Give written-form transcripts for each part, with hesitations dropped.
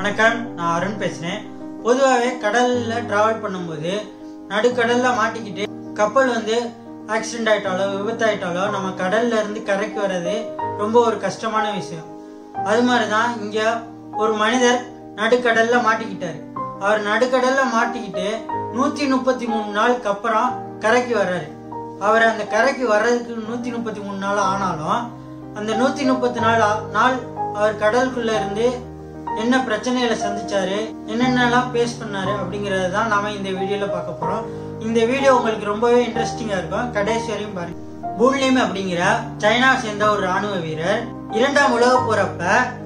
வணக்கம், நான் அருண் பேசுறேன். பொதுவாகவே கடல்ல டிராவல் பண்ணும்போது நடுக்கடல்ல மாட்டிக்கிட்டு கப்பல் ஆக்சிடென்ட் ஆயிட்டாலோ விபத்தாயிட்டாலோ நம்ம கடல்ல இருந்து கரைக்கு வர்றது ரொம்ப ஒரு கஷ்டமான விஷயம். அது மாதிரிதான் இங்க ஒரு மனிதர் நடுக்கடல்ல மாட்டிக்கிட்டாரு. அவர் நடுக்கடல்ல மாட்டிக்கிட்டு 133 நாளுக்கு அப்புறம் கரைக்கு வர்றாரு. அவர் அந்த கரைக்கு வர்றதுக்கு 133 நாள் ஆனாலும் அந்த 134 நாள் அவர் கடலுக்குள்ள இருந்து என்ன பிரச்சனைகளை சந்திச்சாரு, என்னென்னலாம் பேஸ் பண்ணாரு அப்படிங்கறதான் நாம இந்த வீடியோல பார்க்க போறோம். இந்த வீடியோ உங்களுக்கு ரொம்பவே இன்ட்ரெஸ்டிங்கா இருக்கும், கடைசி வரையும் பாருங்க. பூன்லிம் அப்படிங்கிற சைனா சேர்ந்த ஒரு ராணுவ வீரர் 2ஆம் உலக போறப்ப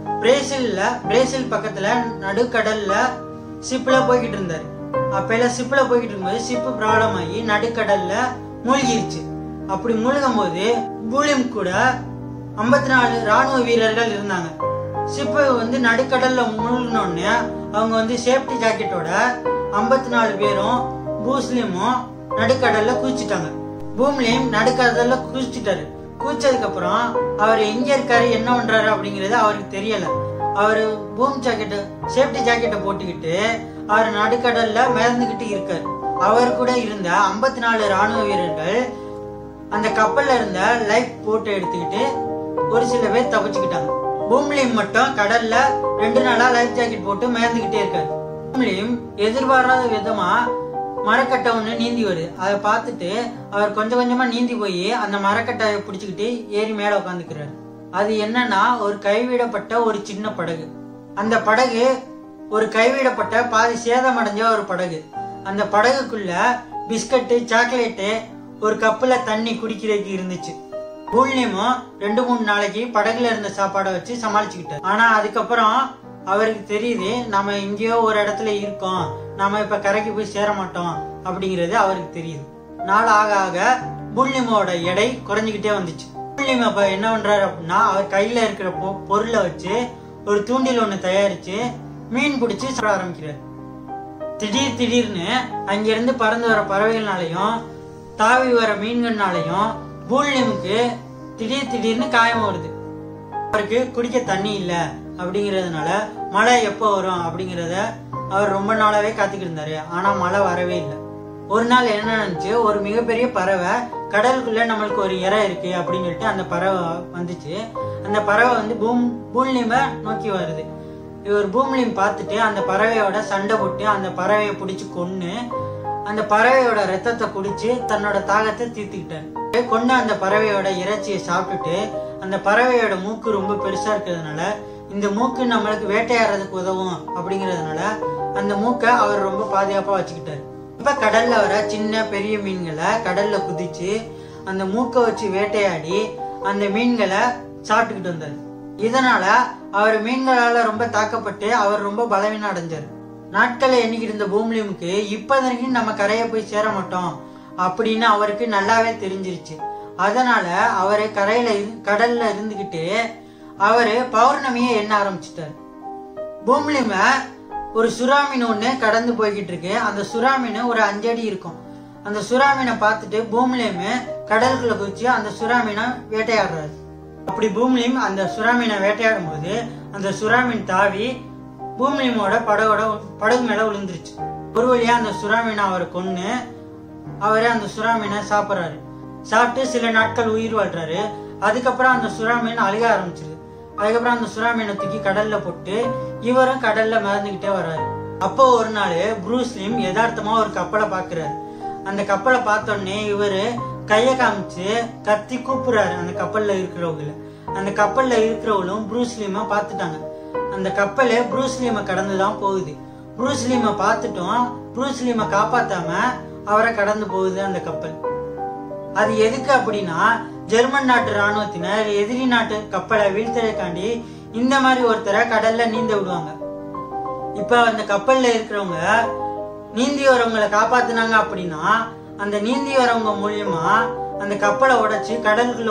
பிரேசில் பக்கத்துல நடுக்கடல்ல ஷிப்ல போய்கிட்டு இருந்தாரு. அப்ப ஷிப்ல போய்கிட்டு இருக்கும்போது ஷிப் ப்ராப்ளம் ஆகி நடுக்கடல்ல மூழ்கிருச்சு. அப்படி மூழ்கும் போது பூன்லிம் கூட 54 ராணுவ வீரர்கள் இருந்தாங்க. ஷிப்பு நடுக்கடல்ல மூழ்கினோடனே அவங்க சேஃப்டி ஜாக்கெட்டோட 54 பேரும் பூஸ்லிமும் நடுக்கடல்ல குதிச்சுட்டாங்க. பூம்லிம் நடுக்கடல்ல குதிச்சுட்டாரு. குதிச்சதுக்கு அப்புறம் அவர் எங்க இருக்காரு, என்ன பண்றாரு அப்படிங்கறது அவருக்கு தெரியல. அவரு சேஃப்டி ஜாக்கெட்டை போட்டுக்கிட்டு அவர் நடுக்கடல்ல மிதந்துகிட்டு இருக்காரு. அவர் கூட இருந்த 54 ராணுவ வீரர்கள் அந்த கப்பல்ல இருந்த லைஃப் போட்டோ எடுத்துக்கிட்டு ஒரு சில பேர் தப்பிச்சுக்கிட்டாங்க. பூம்லிம் மட்டும் கடல்ல 2 நாளா லைஃப் ஜாக்கெட் போட்டு மிதந்துகிட்டே இருக்காரு. பூம்லிம் எதிர்பாராத விதமா மரக்கட்டை ஒண்ணு நீந்தி வருது. அதை பார்த்துட்டு அவர் கொஞ்சம் கொஞ்சமா நீந்தி போய் அந்த மரக்கட்டையை பிடிச்சுக்கிட்டு ஏறி மேல உட்காந்துக்கிறாரு. அது என்னன்னா ஒரு கைவிடப்பட்ட ஒரு சின்ன படகு. அந்த படகு ஒரு கைவிடப்பட்ட பாதி சேதம் அடைஞ்ச ஒரு படகு. அந்த படகுக்குள்ள பிஸ்கட்டு, சாக்லேட்டு, ஒரு கப்புல தண்ணி குடிக்கிறதுக்கு இருந்துச்சு. பூன்லிமும் 2-3 நாளைக்கு படகுல இருந்த சாப்பாடை வச்சு சமாளிச்சுக்கிட்டாரு. ஆனா அதுக்கப்புறம் அவருக்கு தெரியுது, நம்ம எங்கேயோ ஒரு இடத்துல இருக்கோம், நாம இப்ப கரைக்கு போய் சேர மாட்டோம் அப்படிங்கறது அவருக்கு தெரியுது. நாள் ஆக ஆக பூன்லிமோட எடை குறைஞ்சுக்கிட்டே வந்துச்சு. பூன்லிம் அப்ப என்ன பண்றாரு அப்படின்னா, அவர் கையில இருக்கிற பொருளை வச்சு ஒரு தூண்டில் ஒண்ணு தயாரிச்சு மீன் பிடிச்சு சாப்பிட ஆரம்பிக்கிறாரு. திடீர்னு அங்கிருந்து பறந்து வர பறவைகள்னாலையும் தாவி வர மீன்கள்னாலையும் பூன்லிமுக்கு திடீர்னு காயம் வருது. அவருக்கு குடிக்க தண்ணி இல்ல அப்படிங்கறதுனால மழை எப்போ வரும் அப்படிங்கறத அவர் ரொம்ப நாளாவே காத்துக்கிட்டு இருந்தாரு. ஆனா மழை வரவே இல்லை. ஒரு நாள் என்ன நினைச்சு, ஒரு மிகப்பெரிய பறவை கடலுக்குள்ள நம்மளுக்கு ஒரு இறை இருக்கு அப்படின்னு சொல்லிட்டு அந்த பறவை வந்துச்சு. அந்த பறவை பூன்லிம நோக்கி வருது. இவர் பூன்லிம் பார்த்துட்டு அந்த பறவையோட சண்டை போட்டு அந்த பறவையை பிடிச்சு கொன்னு அந்த பறவையோட ரத்தத்தை குடிச்சு தன்னோட தாகத்தை தீர்த்துக்கிட்டாரு. கொண்டு அந்த பறவையோட இறைச்சியை சாப்பிட்டுட்டு, அந்த பறவையோட மூக்கு ரொம்ப பெருசா இருக்கிறதுனால இந்த மூக்கு நம்மளுக்கு வேட்டையாடுறதுக்கு உதவும் அப்படிங்கறதுனால அந்த மூக்கை அவர் ரொம்ப பாதுகாப்பா வச்சுக்கிட்டாரு. இப்ப கடல்ல வர சின்ன பெரிய மீன்களை கடல்ல குதிச்சு அந்த மூக்கை வச்சு வேட்டையாடி அந்த மீன்களை சாப்பிட்டுக்கிட்டு வந்தாரு. இதனால அவர் மீன்களால ரொம்ப தாக்கப்பட்டு அவர் ரொம்ப பலவீனம் அடைஞ்சாரு. நாட்களை எண்ணிக்கிட்டு இருந்த பூன்லிமுக்கு இப்போதைக்கு நம்ம கரையை போய் சேர மாட்டோம் அப்படின்னு அவருக்கு நல்லாவே தெரிஞ்சிருச்சு. அதனால அவரு கடல்ல இருந்துகிட்டு அவரு பௌர்ணமியை எண்ண ஆரம்பிச்சுட்டாரு. பூன்லிம ஒரு சுறாமீன் ஒண்ணு கடந்து போய்கிட்டு இருக்கு. அந்த சுறாமீன் ஒரு 5 அடி இருக்கும். அந்த சுறாமீனை பார்த்துட்டு பூன்லிம் கடலுக்குள்ள குதிச்சு அந்த சுறாமீனை வேட்டையாடுறாரு. அப்படி பூன்லிம் அந்த சுறாமீனை வேட்டையாடும் போது அந்த சுறாமீன் தாவி பூன்லிமோட படகு மேல விழுந்துருச்சு. ஒரு வழியா அந்த சுறாமீனை அவரை கொன்னு அவரு அந்த சுறாமீனை சாப்பிடுறாரு. சாப்பிட்டு சில நாட்கள் உயிர் வாழ்றாரு. அதுக்கப்புறம் அந்த சுறாமீன் அழுக ஆரம்பிச்சிருது. அதுக்கப்புறம் அந்த சுறாமீனை தூக்கி கடல்ல போட்டு இவரும் கடல்ல மிதந்துகிட்டே வர்றாரு. அப்போ ஒரு நாள் ப்ரூஸ்லிம் யதார்த்தமா ஒரு கப்பலை பாக்குறாரு. அந்த கப்பலை பார்த்தோடனே இவரு கைய காமிச்சு கத்தி கூப்பிடுறாரு அந்த கப்பல்ல இருக்கிறவங்கள. அந்த கப்பல்ல இருக்கிறவங்களும் ப்ரூஸ்லிம பாத்துட்டாங்க. அந்த கப்பல் ப்ரூஸ்லிம கடந்துதான் போகுது. ப்ரூஸ்லிம பார்த்துட்டோம், ப்ரூஸ்லிம காப்பாத்தாம அவரை கடந்து போகுது அந்த கப்பல். அது எதுக்கு அப்படின்னா, ஜெர்மன் நாட்டு ராணுவத்தினர் எதிரி நாட்டு கப்பலை வீழ்த்ததுக்காண்டி இந்த மாதிரி ஒருத்தரை கடல்ல நீந்த விடுவாங்க. இப்ப அந்த கப்பல்ல இருக்கிறவங்க நீந்தி வரவங்களை காப்பாத்தினாங்க அப்படின்னா அந்த நீந்தி வரவங்க மூலியமா அந்த கப்பலை உடைச்சு கடலுக்குள்ள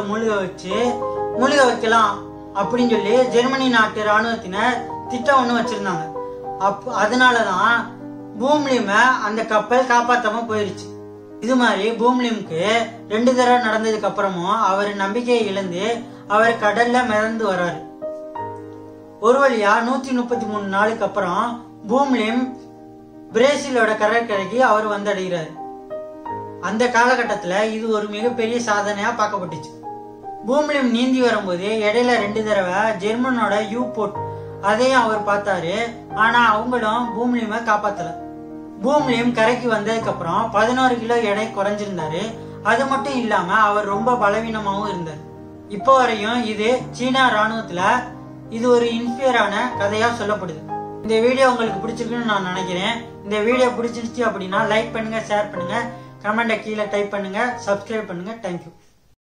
மூழ்க வைக்கலாம் அப்படின்னு சொல்லி ஜெர்மனி நாட்டு ராணுவத்தினர் திட்டம் ஒண்ணு வச்சிருந்தாங்க. அதனாலதான் பூன்லிம அந்த கப்பல் காப்பாத்தாம போயிருச்சு. இது மாதிரி பூன்லிமுக்கு 2 தடவை நடந்ததுக்கு அப்புறமும் அவர் நம்பிக்கையை இழந்து அவர் கடல்ல மிதந்து வர்றாரு. ஒரு வழியா 133 நாளுக்கு அப்புறம் பூம்லிம் பிரேசிலோட கடற்கரைக்கு அவர் வந்தடைகிறார். அந்த காலகட்டத்துல இது ஒரு மிகப்பெரிய சாதனையா பார்க்கப்பட்டுச்சு. பூம்லிம் நீந்தி வரும்போது இடையில 2 தடவை ஜெர்மனோட யூ போட் அதையும் அவர் பார்த்தாரு. ஆனா அவங்களும் பூம்லிமை காப்பாத்தல. பூம்லிம் கரைக்கு வந்ததுக்கு அப்புறம் 11 கிலோ எடை குறைஞ்சிருந்தாரு. அது மட்டும் இல்லாம அவர் ரொம்ப பலவீனமாவும் இருந்தார். இப்போ வரையும் இது சீனா ராணுவத்துல இது ஒரு இன்ஸ்பயரான கதையா சொல்லப்படுது. இந்த வீடியோ உங்களுக்கு பிடிச்சிருக்குன்னு நான் நினைக்கிறேன். இந்த வீடியோ பிடிச்சிருச்சு அப்படின்னா லைக் பண்ணுங்க, ஷேர் பண்ணுங்க, கமெண்ட்டை கீழே டைப் பண்ணுங்க, சப்ஸ்கிரைப் பண்ணுங்க. தேங்க்யூ.